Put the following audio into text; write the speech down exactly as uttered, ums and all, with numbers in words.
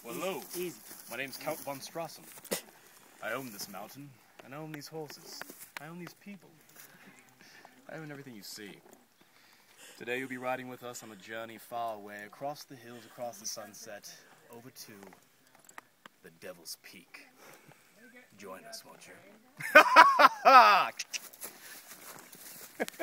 Well, hello. Easy. My name's Count von Strassen. I own this mountain. I own these horses. I own these people. I own everything you see. Today you'll be riding with us on a journey far away, across the hills, across the sunset, over to the Devil's Peak. Join us, won't you?